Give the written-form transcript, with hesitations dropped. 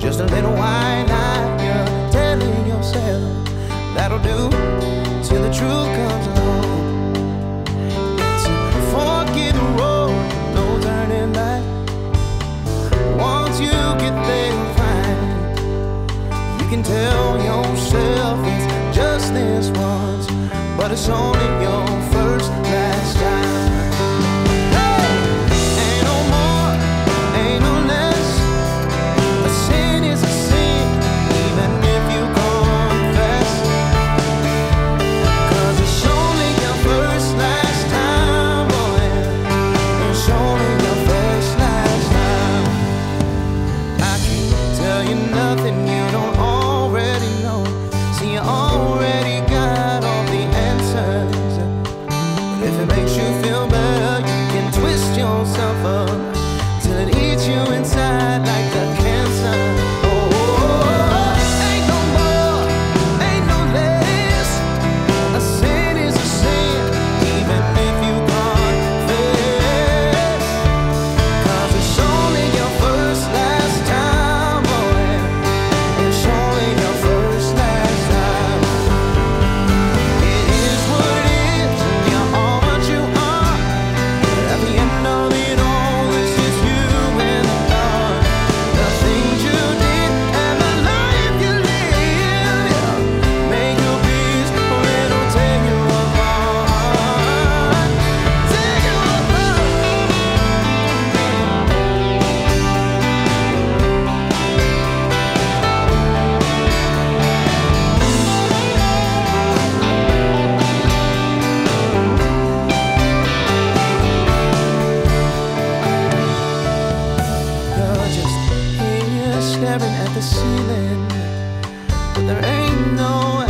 Just a little white lie you're telling yourself that'll do till the truth comes along. It's a fork-in-the road, no turning back. Once you get there, you'll find you can tell yourself it's just this once, but it's only your first, last time. Nothing you don't already know. See, you already got all the answers. But if it makes you feel better, you can twist yourself up till it eats you inside like a cancer. Ain't no more, ain't no less. A sin is a sin, even if you confess. 'Cause it's only your first, last time. Staring at the ceiling, but there ain't no